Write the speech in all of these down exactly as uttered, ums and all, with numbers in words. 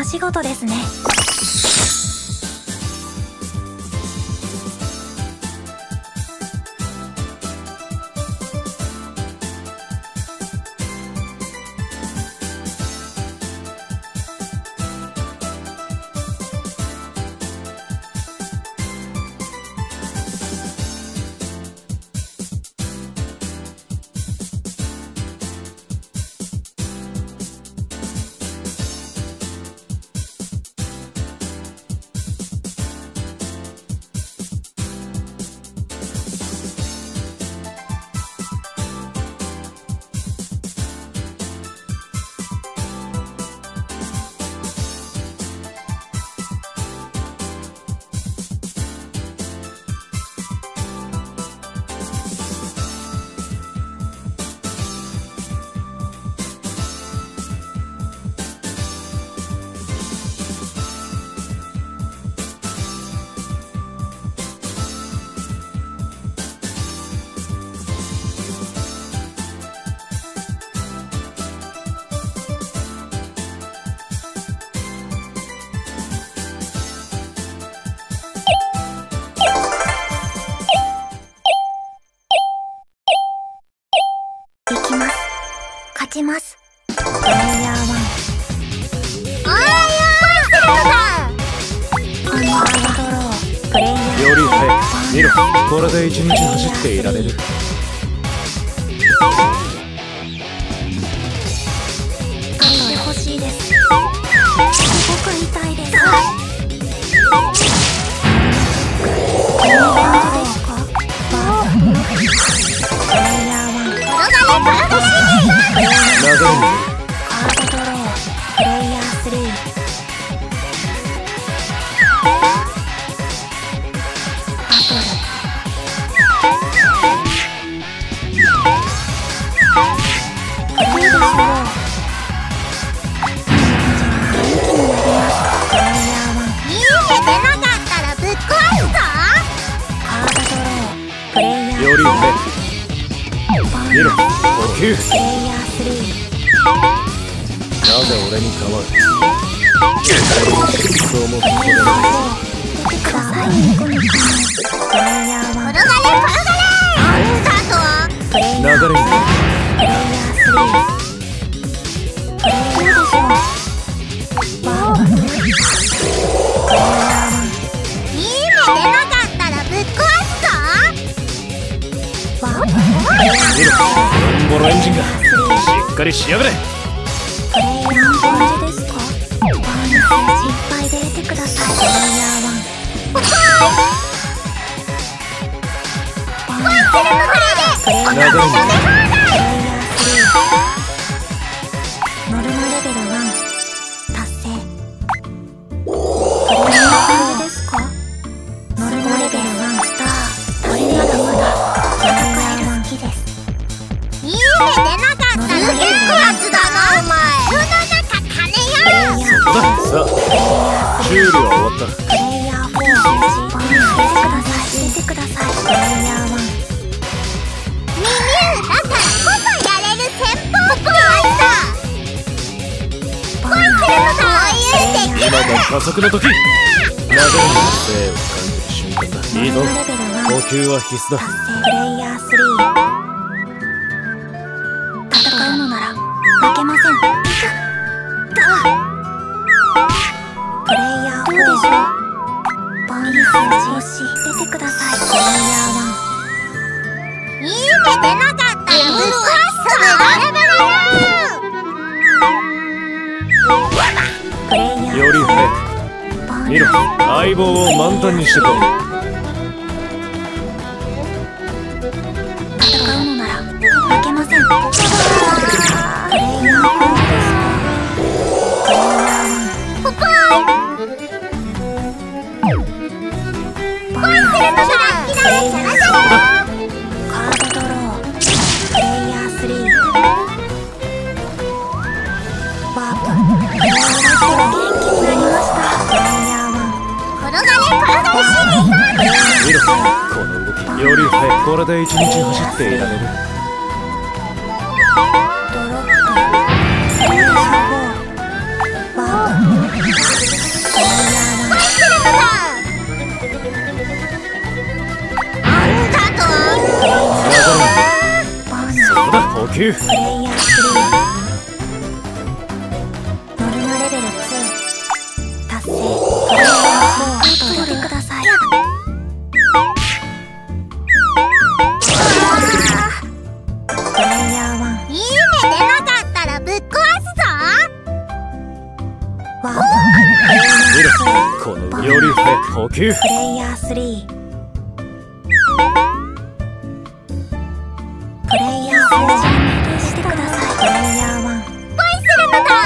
仕事ですね。勝ちます。プレイヤーワン。おーよー。アンダードロー。プレイヤーより早く見ろ。これで一日走っていられる。 勝ってほしいです。すごく痛いです。こんな感じですか？バープレイヤーワン。転がれ転がし流れにカードドロー。プレイヤースリー。バトル。いいでしょう。 より早く見ろ。呼吸。 プレイヤースリー。 なぜ俺に構う。そう思ってくれない。 ください。プレイヤーワン。 転がれ転がれ。あんたとはプレイヤー流れにプレイヤースリー。プレイヤーでしょう。バープ。プレイヤーワン。 いい目出なかったらぶっ壊すぞ。 バープ。 見ろ。ボロエンジンがしっかりしやがれ。 プレイヤーの感じですか？バーニス心配で出てください。プレイヤーワン。バーニスプレイヤー流れにスリー。ノルマレベルワン達成。これな感じですか？ノルマレベルワンスター。これまだまだ戦いが好きです。 いい目出なかったらぶっ壊すだなお前。この中金よ。 そこだ。さあ修理は終わった。 プレイヤーフォー。バーニス出てください。出てください。プレイヤーワン。 耳だからこそやれる戦法ってやつだ。恋するのそういうできる。 今が加速の時。流れに生を感じる瞬間だ。いいぞ。呼吸は必須だ。 プレイヤースリー。戦うのなら負けません。プレイヤーどうでしょう？バーニスもし出てください。プレイヤーワン。 いい目出なかったらぶっ壊すぞ。 プレイヤーより早く見ろ。相棒を満タンにしてこい。 戦うのなら負けません。プレイヤーワンです。プレイヤーワン。 ポポーン。恋するのが嫌いじゃなかった。 カードドロー。プレイヤースリー。ワープ。プレイヤー元気になりました。プレイヤーワン。 転がれ転がれし見ろ。この動きより早く。これで一日走っていられる。 ドロップ。どうでしょう？ワープ。 吸。 プレイヤースリー、ノルマレベルツー達成。プレイヤーフォー取ってください。プレイヤーワン、 いいね出なかったらぶっ壊すぞ。 ワー見ろ、このより早く補給。 プレイヤースリー、プレイヤーフォーしてください。プレイヤーワン、 恋するのだ。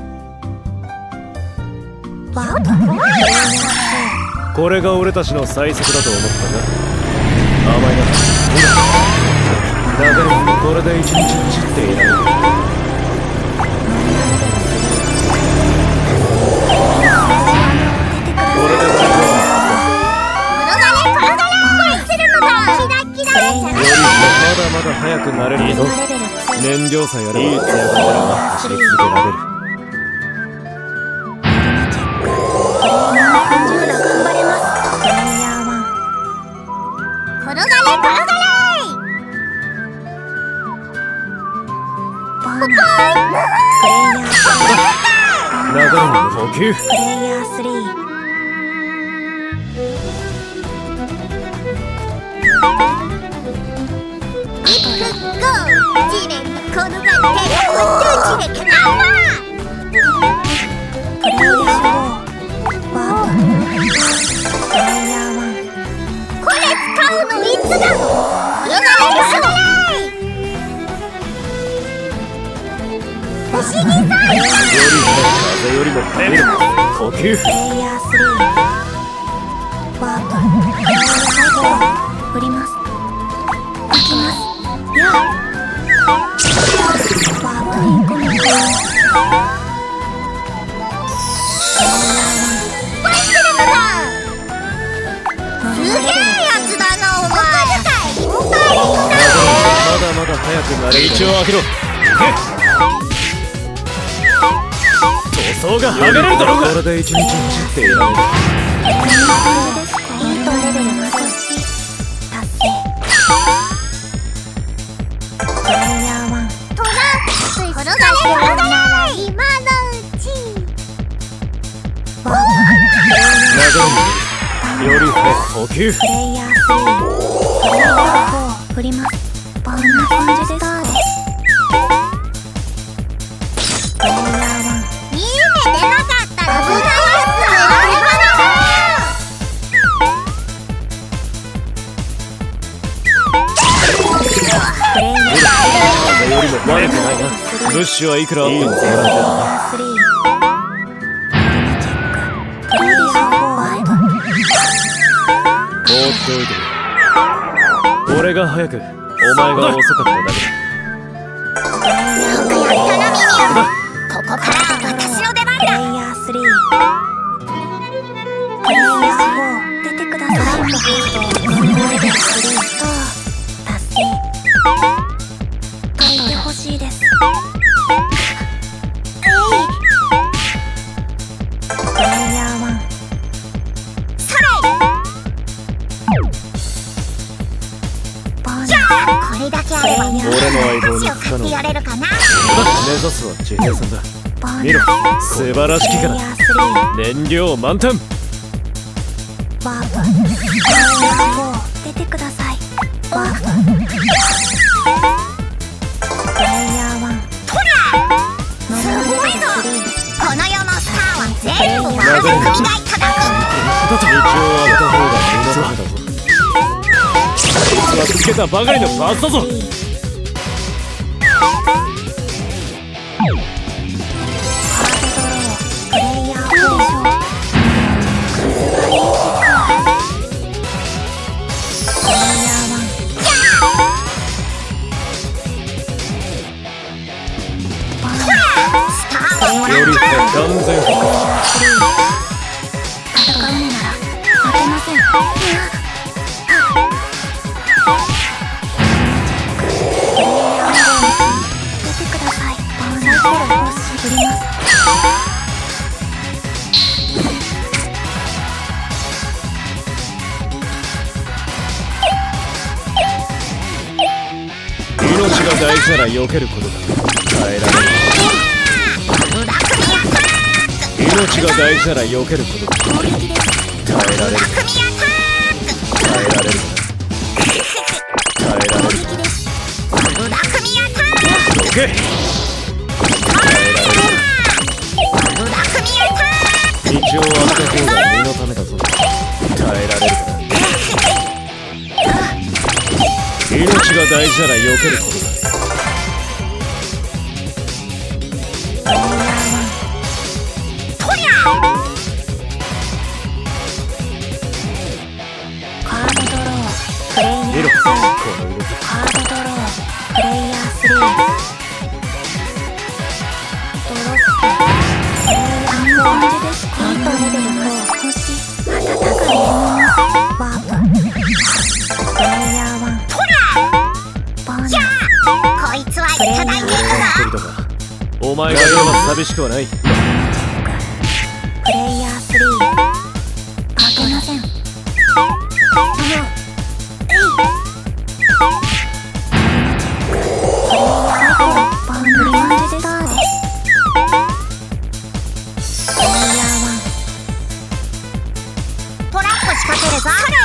ワープ。プレイヤーこれが俺たちの最速だと思ったが甘いな。流れもこれで一日走っていない。これで大丈夫。 転がれ転がれ。恋するのだ。キラキラじゃない。 まだまだ速くなれるぞ。燃料さえあればいいツヤが走り続けられる。 転がれ転がれ。 流れの補給。 プレイヤースリー、 一分ゴー。地面に転がって宇宙地でけなわ。 プレイヤーフォーワープ。プレイヤーワン、 これ使うのいつだ。転がれ転がれ。不思議さ。 風よりも速い呼吸。 プレイヤースリー、ワープ。プレイヤーフォー振ります。行きます。やあワープに込みます。 恋するのだ。すげえやつだなお前。 まだまだ速くなれる。道を開けろ。塗装が剥がれるだろうが。これで一日走っていられる。 イントレベル少し達成。プレイヤーワン、 トラ転がれ転がれ。今のうち。 ワー流れにより早く補給。 プレイヤースリー、プレイヤーフォー振ります。こんな感じですか。プレイヤーワン、 いいね出なかったらぶっ壊すぞ。 プレイヤー風よりも悪くないな。物資はいくらあってもスリー、チェック。プレイヤーフォーワープ。 放っておいてくれ。俺が早く、お前が遅かっただけだ。 よくやったなミニオン。ここからは私の出番プレイだ。 ヤースリー、プレイヤーフォー出てください。トランプ発動。ノルマレベルスリーと達成。解いてほしいです。プレイヤーワン、 それ。 ボーナス。 じゃあこれだけあれば俺の相棒に箸を買ってやれるかな。 目指すは地平線だ。 ボーナス。 見ろ、素晴らしきかプレイヤーら。 スリー、 燃料満タン。 ワープ。プレイヤーフォー出てください。ワープ。プレイヤーワン、 とりゃノルマレベルスリー、 この世のスターは全部まるで踏み台叩く。 道を開けた方が無駄だぞ。つけたばかりのバスだぞ。 プレイヤーフォーより完全復活。 戦うのなら負けません。出てください。バーナーコロを絞ります。 命がが大事なら避けることだ。耐えられる。命が大事なら避けることだ。耐えられる。耐えられる。耐えられる。どけ。道を開けた方が身のためだぞ。耐えられるかな。命が大事なら避けることだ。見ろ、この動き。 カードドロープレイヤースリードロップあの感じですか。レベルフォー星暖かいワーププレイヤーワントラバーナーこいつはいただいているぞ。 お前がいれば寂しくはない。 プレイヤースリーかけません。 トラップ仕掛けるぞ。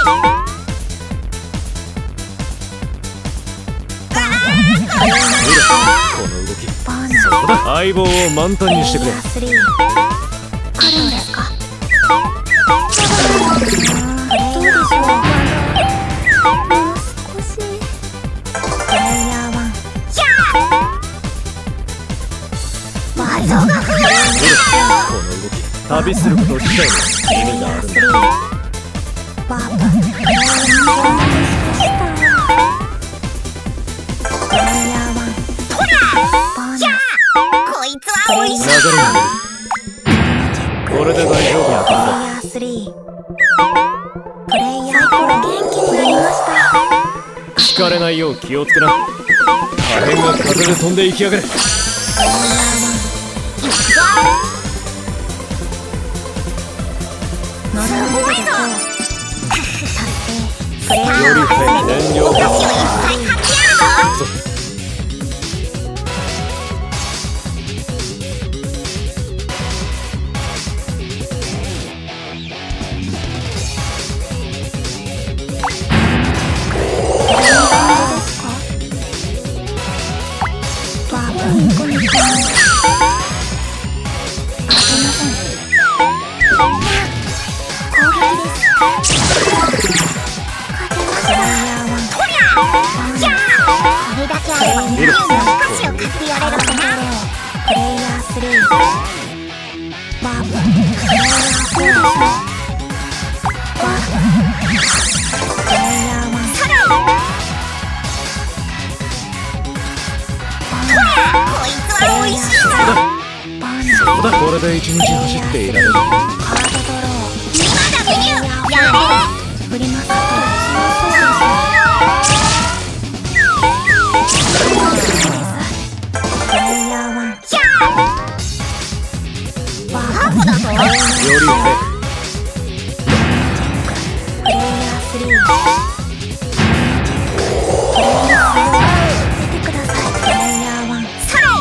この動き。そうだ、相棒を満タンにしてくれ。 プレイヤースリーあるんですか。どうでしょう。もう少し。プレイヤーワンワゾが増える。 この動き。旅すること自体の意味があるんだ。 ワーププレイヤーワンこいつはおいしい。 流れに乗る。これで大丈夫やからだ。 スリープレイヤー元気になりました。 聞かれないよう気をつけな。破片が風で飛んでいきやがれ。 プレイヤーワンすごいぞ。 プレイヤーより早い燃料お菓子をいっぱい買ってやるぞ。ミュウのお菓子を買ってやれるかな。 プレイヤースリーワーププレイヤーフォーワーププレイヤーワンそれこいつはおいしいぞ。 バーナーそうだ、これで一日走っていられる。 カードドロ今だミュウやれ。 ー振りますとプレイヤーワンじゃあワーハーフだぞ。 より早く。 プレイヤースリープレイヤーフォー出てください。プレイヤーワンそれ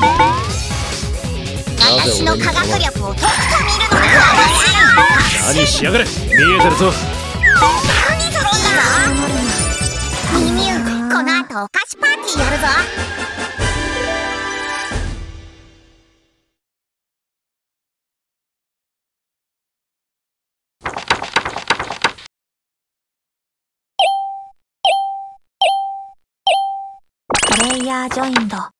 私の科学力をとくと見るのが何しやがれ。見えてるぞ。 何するんだ。ミミュウこの後お菓子パーティーやるぞ。 プレイヤージョインド